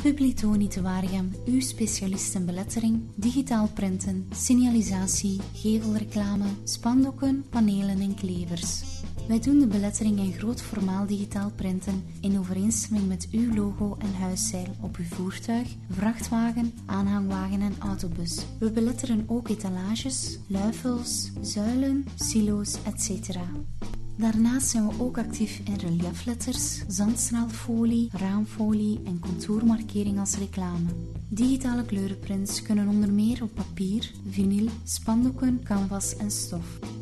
Publitoni te Waregem, uw specialist in belettering, digitaal printen, signalisatie, gevelreclame, spandoeken, panelen en klevers. Wij doen de belettering in groot formaal digitaal printen in overeenstemming met uw logo en huisstijl op uw voertuig, vrachtwagen, aanhangwagen en autobus. We beletteren ook etalages, luifels, zuilen, silo's, etc. Daarnaast zijn we ook actief in reliefletters, zandstraalfolie, raamfolie en contourmarkering als reclame. Digitale kleurenprints kunnen onder meer op papier, vinyl, spandoeken, canvas en stof.